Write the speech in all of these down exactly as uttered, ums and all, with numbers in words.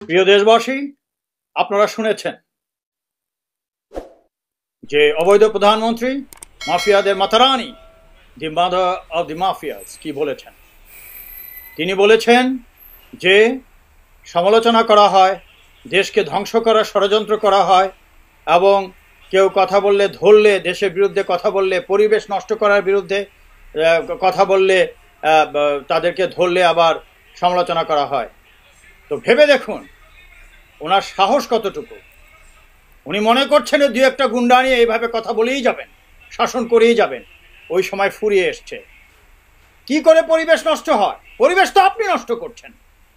প্রিয় দেশবাসী, আপনারা শুনেছেন যে অবৈধ প্রধানমন্ত্রী মাফিয়াদের মাতারানি the mother of the mafias কি বলেছেন। তিনি বলেছেন যে সমালোচনা করা হয়, দেশকে ধ্বংস করার ষড়যন্ত্র করা হয় এবং কেউ কথা বললে ধরলে, দেশের বিরুদ্ধে কথা বললে, পরিবেশ নষ্ট করার বিরুদ্ধে কথা বললে তাদেরকে ধরলে আবার সমালোচনা করা হয়। তো ভেবে দেখুন ওনার সাহস কতটুকু। উনি মনে করছেন দু একটা গুন্ডা নিয়ে এইভাবে কথা বলেই যাবেন, শাসন করেই যাবেন। ওই সময় ফুরিয়ে এসছে। কি করে পরিবেশ নষ্ট হয়? পরিবেশ তো আপনি নষ্ট করছেন।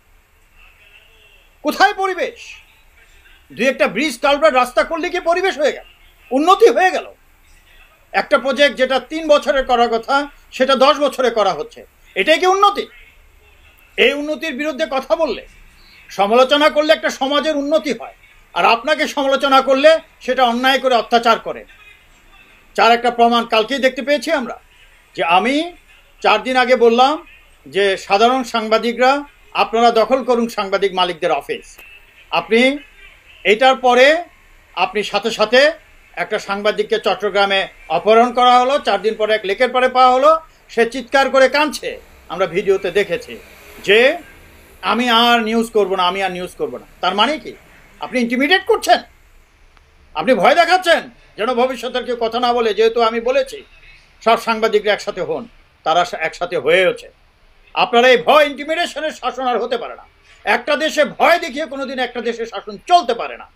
কোথায় পরিবেশ? দু একটা ব্রিজ, কালভার্ট, রাস্তা করলে কি পরিবেশ হয়ে গেল? উন্নতি হয়ে গেল? একটা প্রজেক্ট যেটা তিন বছরে করার কথা সেটা দশ বছরে করা হচ্ছে, এটাই কি উন্নতি? এই উন্নতির বিরুদ্ধে কথা বললে, সমালোচনা করলে একটা সমাজের উন্নতি হয়, আর আপনাকে সমালোচনা করলে সেটা অন্যায় করে অত্যাচার করে। চার একটা প্রমাণ কালকেই দেখতে পেয়েছি আমরা। যে আমি চার দিন আগে বললাম যে সাধারণ সাংবাদিকরা আপনারা দখল করুন সাংবাদিক মালিকদের অফিস। আপনি এইটার পরে আপনি সাথে সাথে একটা সাংবাদিককে চট্টগ্রামে অপহরণ করা হলো, চার দিন পরে এক লেকের পাড়ে পাওয়া হলো। সে চিৎকার করে কাঁদছে, আমরা ভিডিওতে দেখেছি যে আমি আর নিউজ করব না, আমি আর নিউজ করব না। তার মানে কি? আপনি ইন্টিমিডেট করছেন, আপনি ভয় দেখাচ্ছেন যেন ভবিষ্যতের কেউ কথা না বলে। যেহেতু আমি বলেছি সব সাংবাদিকরা একসাথে হন, তারা একসাথে হয়েওছে। আপনারা এই ভয়, ইন্টিমিডেশনের শাসন আর হতে পারে না। একটা দেশে ভয় দেখিয়ে কোনোদিন একটা দেশের শাসন চলতে পারে না।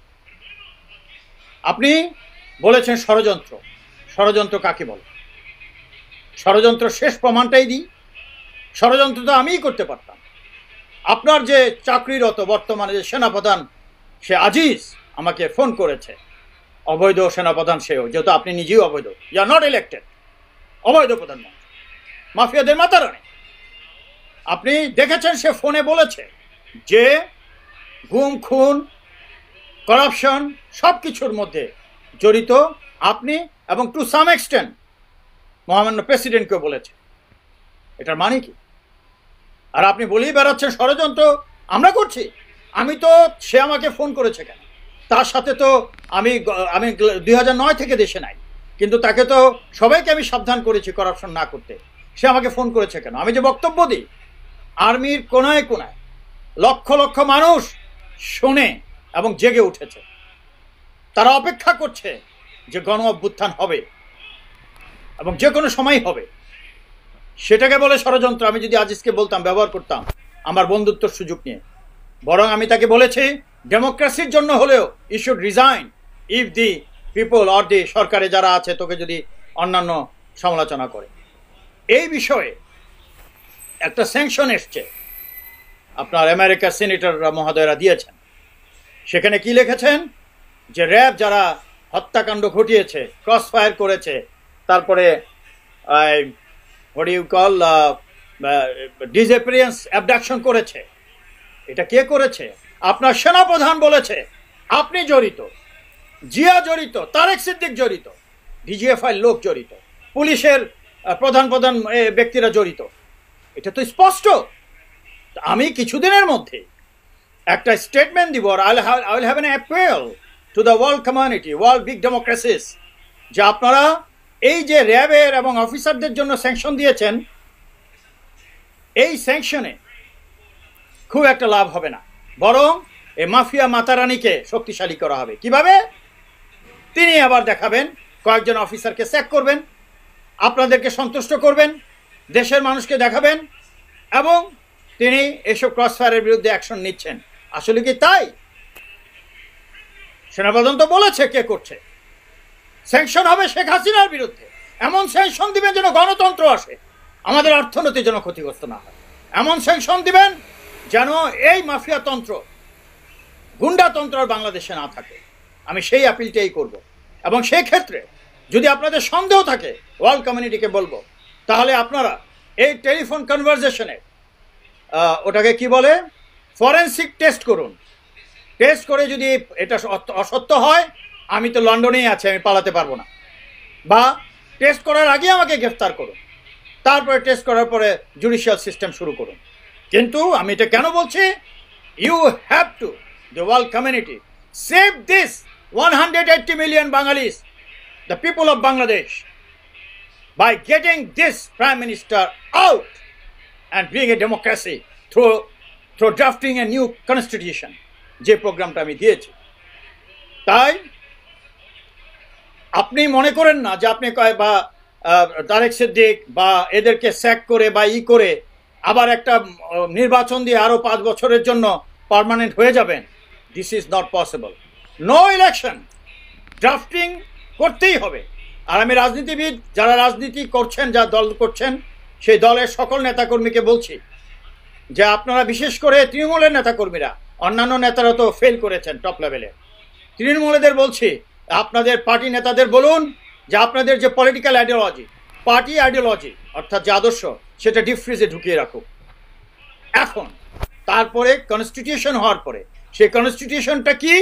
আপনি বলেছেন ষড়যন্ত্র। ষড়যন্ত্র কাকে বলে? ষড়যন্ত্র শেষ প্রমাণটাই দিই। ষড়যন্ত্র তো আমিই করতে পারতাম। আপনার যে চাকরিরত বর্তমানে যে সেনাপ্রধান, সে আজিজ আমাকে ফোন করেছে, অবৈধ সেনাপ্রধান সেও, যেহেতু আপনি নিজেই অবৈধ, ইউ আর নট ইলেক্টেড, অবৈধ প্রধানমন্ত্রী, মাফিয়াদের মাতারানি। আপনি দেখেছেন সে ফোনে বলেছে যে গুম, খুন, করাপশন সব কিছুর মধ্যে জড়িত আপনি, এবং টু সাম এক্সটেন্ট মহামান্য প্রেসিডেন্টকেও বলেছে। এটার মানে কি? আর আপনি বলেই বেড়াচ্ছেন ষড়যন্ত্র আমরা করছি। আমি তো, সে আমাকে ফোন করেছে কেন? তার সাথে তো আমি আমি দুই হাজার নয় থেকে দেশে নাই, কিন্তু তাকে তো সবাইকে আমি সাবধান করেছি করাপশন না করতে। সে আমাকে ফোন করেছে কেন? আমি যে বক্তব্য দিই, আর্মির কোনায় কোনায় লক্ষ লক্ষ মানুষ শোনে এবং জেগে উঠেছে। তারা অপেক্ষা করছে যে গণ অভ্যুত্থান হবে এবং যে কোনো সময় হবে। সেটাকে বলে ষড়যন্ত্র। আমি যদি আজিজকে বলতাম, ব্যবহার করতাম আমার বন্ধুত্বর সুযোগ নিয়ে, বরং আমি তাকে বলেছি ডেমোক্রেসির জন্য হলেও you should resign if the people or the সরকারে যারা আছে তোকে যদি অন্যান্য সমালোচনা করে। এই বিষয়ে একটা স্যাংশন এসছে, আপনার আমেরিকার সিনেটররা মহোদয়রা দিয়েছেন। সেখানে কি লিখেছেন? যে র্যাব যারা হত্যাকাণ্ড ঘটিয়েছে, ক্রস ফায়ার করেছে, তারপরে what you call disappearance abduction করেছে, এটা কে করেছে? আপনার সেনাপ্রধান বলেছে আপনি জড়িত, জিয়া জড়িত, তারেক সিদ্দিক জড়িত, ডিজিএফআই লোক জড়িত, পুলিশের প্রধান প্রধান ব্যক্তিরা জড়িত। এটা তো স্পষ্ট। আমি কিছুদিনের মধ্যে একটা স্টেটমেন্ট দিব, আর I will have an appeal to the world community, world big democracies, যে আপনারা এই যে র্যাবের এবং অফিসারদের জন্য স্যাংশন দিয়েছেন, এই স্যাংশনে খুব একটা লাভ হবে না, বরং এই মাফিয়া মাতারানিকে শক্তিশালী করা হবে। কিভাবে? তিনি আবার দেখাবেন কয়েকজন অফিসারকে স্যাক করবেন, আপনাদেরকে সন্তুষ্ট করবেন, দেশের মানুষকে দেখাবেন, এবং তিনি এসব ক্রসফায়ারের বিরুদ্ধে অ্যাকশন নিচ্ছেন। আসলে কি তাই? সেনাপ্রধান তো বলেছে কে করছে। স্যাংশন হবে শেখ হাসিনার বিরুদ্ধে। এমন স্যাংশন দিবেন যেন গণতন্ত্র আসে, আমাদের অর্থনীতি যেন ক্ষতিগ্রস্ত না হয়। এমন স্যাংশন দিবেন যেন এই মাফিয়াতন্ত্র, গুন্ডাতন্ত্র আর বাংলাদেশে না থাকে। আমি সেই আপিলটাই করব। এবং সেই ক্ষেত্রে যদি আপনাদের সন্দেহ থাকে, ওয়ার্ল্ড কমিউনিটিকে বলবো, তাহলে আপনারা এই টেলিফোন কনভারসেশনে ওটাকে কি বলে, ফরেনসিক টেস্ট করুন। টেস্ট করে যদি এটা অসত্য হয়, আমি তো লন্ডনেই আছি, আমি পালাতে পারবো না। বা টেস্ট করার আগে আমাকে গ্রেফতার করুন, তারপরে টেস্ট করার পরে জুডিশিয়াল সিস্টেম শুরু করুন। কিন্তু আমি এটা কেন বলছি? You have to the world community, save this one hundred eighty million Bengalis, the people of Bangladesh, by getting this Prime Minister out and bring a democracy through, through drafting a new constitution. যে প্রোগ্রামটা আমি দিয়েছি, তাই আপনি মনে করেন না যে আপনি কয় বা তারেক সিদ্দিক বা এদেরকে স্যাক করে বা ই করে আবার একটা নির্বাচন দিয়ে আরো পাঁচ বছরের জন্য পার্মানেন্ট হয়ে যাবেন। This is not possible. No election, drafting করতেই হবে। আর আমি রাজনীতিবিদ, যারা রাজনীতি করছেন, যা দল করছেন, সেই দলের সকল নেতাকর্মীকে বলছি যে আপনারা, বিশেষ করে তৃণমূলের নেতাকর্মীরা, অন্যান্য নেতারা তো ফেল করেছেন টপ লেভেলে, তৃণমূলেদের বলছি আপনাদের পার্টি নেতাদের বলুন যে আপনাদের যে পলিটিক্যাল আইডিওলজি, পার্টি আইডিওলজি অর্থাৎ যে আদর্শ, সেটা ডিপ ফ্রিজে ঢুকিয়ে রাখুক এখন। তারপরে কনস্টিটিউশন হওয়ার পরে সেই কনস্টিটিউশনটা কি,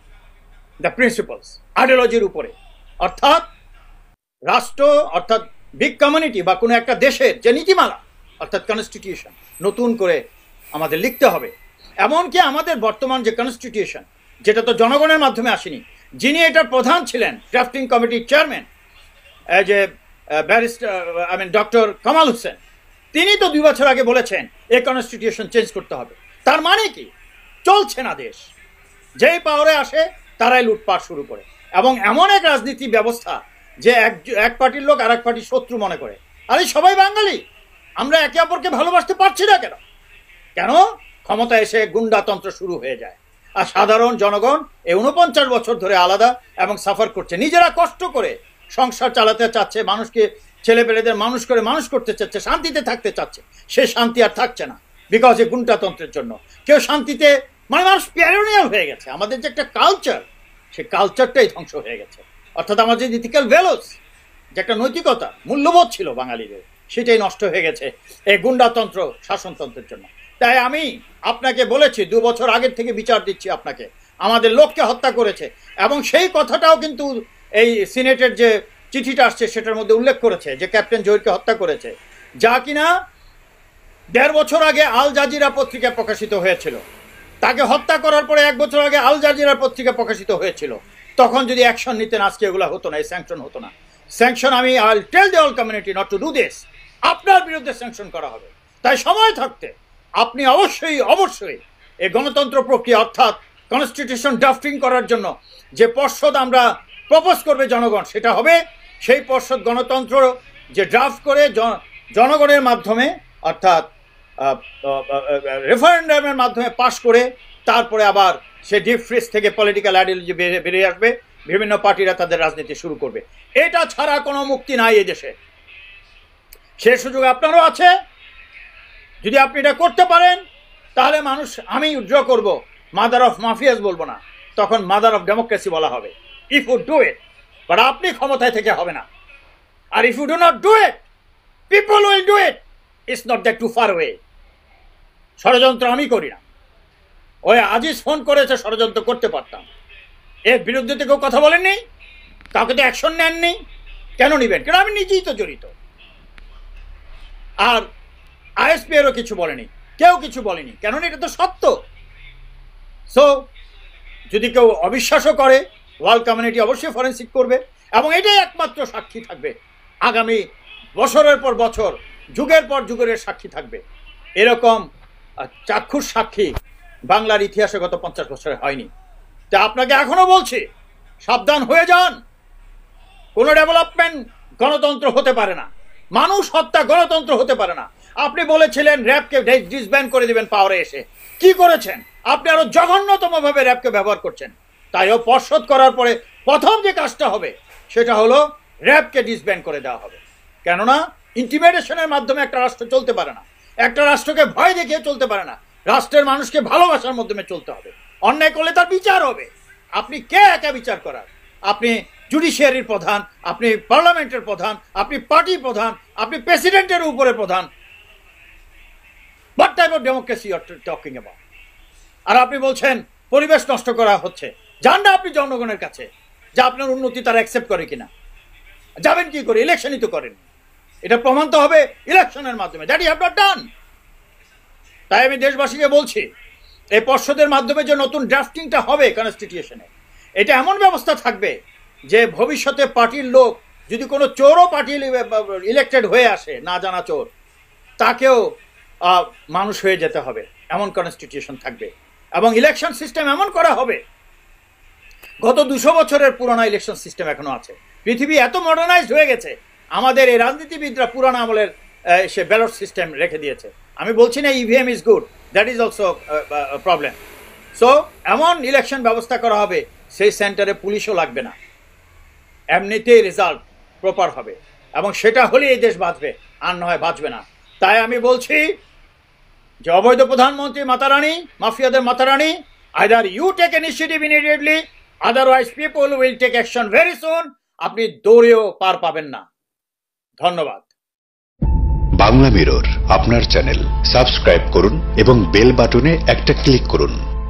দ্য প্রিন্সিপালস, আইডিওলজির উপরে, অর্থাৎ রাষ্ট্র অর্থাৎ বিগ কমিউনিটি বা কোনো একটা দেশের যে নীতিমালা অর্থাৎ কনস্টিটিউশন নতুন করে আমাদের লিখতে হবে। এমনকি আমাদের বর্তমান যে কনস্টিটিউশন, যেটা তো জনগণের মাধ্যমে আসেনি, যিনি এটার প্রধান ছিলেন, ড্রাফটিং কমিটির চেয়ারম্যান, যে barrister I mean doctor Kamal Hossain, তিনি তো দুই বছর আগে বলেছেন এই কনস্টিটিউশন চেঞ্জ করতে হবে। তার মানে কি, চলছে না দেশ, যেই পাওয়ারে আসে তারাই লুটপাট শুরু করে, এবং এমন এক রাজনীতি ব্যবস্থা যে এক এক পার্টির লোক আর এক পার্টির শত্রু মনে করে। আরে সবাই বাঙালি, আমরা একে অপরকে ভালোবাসতে পারছি না কেন? কেন? ক্ষমতা এসে গুন্ডাতন্ত্র শুরু হয়ে যায়, আর সাধারণ জনগণ এই উনপঞ্চাশ বছর ধরে আলাদা এবং সাফার করছে, নিজেরা কষ্ট করে সংসার চালাতে চাচ্ছে, মানুষকে ছেলেপেলেদের মানুষ করে মানুষ করতে চাচ্ছে, শান্তিতে থাকতে চাচ্ছে, সে শান্তি আর থাকছে না বিকজ এই গুন্ডাতন্ত্রের জন্য। কেউ শান্তিতে, মানে মানুষ প্যারোনিয়াল হয়ে গেছে। আমাদের যে একটা কালচার, সেই কালচারটাই ধ্বংস হয়ে গেছে। অর্থাৎ আমাদের যে ইথিক্যাল ভ্যালুস, যে একটা নৈতিকতা, মূল্যবোধ ছিল বাঙালিদের, সেটাই নষ্ট হয়ে গেছে এই গুন্ডাতন্ত্র শাসনতন্ত্রের জন্য। তাই আমি আপনাকে বলেছি, দু বছর আগের থেকে বিচার দিচ্ছি আপনাকে, আমাদের লোককে হত্যা করেছে, এবং সেই কথাটাও কিন্তু এই সিনেটের যে চিঠিটা আসছে সেটার মধ্যে উল্লেখ করেছে যে ক্যাপ্টেন জহিরকে হত্যা করেছে, যা কিনা দেড় বছর আগে আল জাজিরা পত্রিকায় প্রকাশিত হয়েছিল। তাকে হত্যা করার পরে এক বছর আগে আল জাজিরার পত্রিকা প্রকাশিত হয়েছিল। তখন যদি অ্যাকশন নিতেন আজকে এগুলো হতো না, এই স্যাংশন হতো না। স্যাংশন, আমি I tell the all community not to do this, আপনার বিরুদ্ধে স্যাংশন করা হবে। তাই সময় থাকতে আপনি অবশ্যই অবশ্যই এই গণতন্ত্র প্রক্রিয়া অর্থাৎ কনস্টিটিউশন ড্রাফটিং করার জন্য যে পর্ষদ আমরা প্রপোজ করবে জনগণ, সেটা হবে সেই পর্ষদ গণতন্ত্র যে ড্রাফট করে জনগণের মাধ্যমে অর্থাৎ রেফারেন্ডামের মাধ্যমে পাশ করে তারপরে আবার সে ডিপ ফ্রিজ থেকে পলিটিক্যাল আইডিওলজি বেরিয়ে আসবে, বিভিন্ন পার্টিরা তাদের রাজনীতি শুরু করবে। এটা ছাড়া কোনো মুক্তি নাই এই দেশে। সে সুযোগ আপনারও আছে। যদি আপনি এটা করতে পারেন তাহলে মানুষ, আমি উইথড্র করব, মাদার অফ মাফিয়াস বলবো না, তখন মাদার অফ ডেমোক্রেসি বলা হবে। If you do it, but আপনি ক্ষমতায় থেকে হবে না। আর if you do not do it, people will do it. It's not that too far way. ষড়যন্ত্র আমি করি না। ওই আজিজ ফোন করেছে, ষড়যন্ত্র করতে পারতাম। এর বিরুদ্ধে তো কেউ কথা বলেননি, কাউকে তো অ্যাকশন নেননি। কেন নেবেন? কেন? আমি নিজেই তো জড়িত। আর আইএসপি এরও কিছু বলেনি, কেউ কিছু বলেনি, কেননা এটা তো সত্য। সো যদি কেউ অবিশ্বাসও করে, ওয়ার্ল্ড কমিউনিটি অবশ্যই ফরেন্সিক করবে, এবং এটাই একমাত্র সাক্ষী থাকবে। আগামী বছরের পর বছর, যুগের পর যুগের সাক্ষী থাকবে। এরকম চাক্ষুষ সাক্ষী বাংলার ইতিহাসে গত পঞ্চাশ বছরে হয়নি। তা আপনাকে এখনো বলছি, সাবধান হয়ে যান। কোনো ডেভেলপমেন্ট গণতন্ত্র হতে পারে না, মানুষ হত্যা গণতন্ত্র হতে পারে না। আপনি বলেছিলেন র্যাবকে ডিসব্যান্ড করে দিবেন পাওয়ারে এসে, কি করেছেন? আপনি আরো জঘন্যতম ভাবে র্যাবকে ব্যবহার করছেন। তাইও পর্ষদ করার পরে প্রথম যে কাজটা হবে সেটা হলো র্যাবকে ডিসব্যান্ড করে দেওয়া হবে। কেননা ইন্টিমিডেশনের মাধ্যমে একটা রাষ্ট্র চলতে পারে না, একটা রাষ্ট্রকে ভয় দেখিয়ে চলতে পারে না। রাষ্ট্রের মানুষকে ভালোবাসার মাধ্যমে চলতে হবে। অন্যায় করলে তার বিচার হবে। আপনি কে একা বিচার করার? আপনি জুডিশিয়ারির প্রধান, আপনি পার্লামেন্টের প্রধান, আপনি পার্টি প্রধান, আপনি প্রেসিডেন্টের উপরে প্রধান। What type of democracy you are talking about? আর আপনি বলছেন পরিবেশ নষ্ট করা হচ্ছে। যান না আপনি জনগণের কাছে, যে আপনার উন্নতি তারা অ্যাকসেপ্ট করে কিনা। যাবেন কি করে? ইলেকশনই তো করেন। এটা প্রমাণ তো হবে ইলেকশনের মাধ্যমে। That you have not done. তাই আমি দেশবাসীকে বলছি, এই পর্ষদের মাধ্যমে যে নতুন ড্রাফটিংটা হবে কনস্টিটিউশনে, এটা এমন ব্যবস্থা থাকবে যে ভবিষ্যতে পার্টির লোক যদি কোনো চোরও পার্টি ইলেক্টেড হয়ে আসে, না জানা চোর, তাকেও মানুষ হয়ে যেতে হবে, এমন কনস্টিটিউশন থাকবে। এবং ইলেকশন সিস্টেম এমন করা হবে, গত দুশো বছরের পুরোনো ইলেকশন সিস্টেম এখনো আছে। পৃথিবী এত মডার্নাইজড হয়ে গেছে, আমাদের এই রাজনীতিবিদরা পুরানো আমলের সে ব্যালট সিস্টেম রেখে দিয়েছে। আমি বলছি না EVM is good, that is also problem. So এমন ইলেকশন ব্যবস্থা করা হবে, সেই সেন্টারে পুলিশও লাগবে না, এমনিতেই রেজাল্ট প্রপার হবে, এবং সেটা হলে এই দেশ বাঁচবে, আর নয় বাঁচবে না। তাই আমি বলছি যে অবৈধ প্রধানমন্ত্রী মাতারানী, মাফিয়াদের মাতারানী, either you take initiative immediately, otherwise people will take action very soon. আপনি দৌড়েও পার পাবেন না। ধন্যবাদ। বাংলা মিরর আপনার চ্যানেল, সাবস্ক্রাইব করুন এবং বেল বাটনে একটা ক্লিক করুন।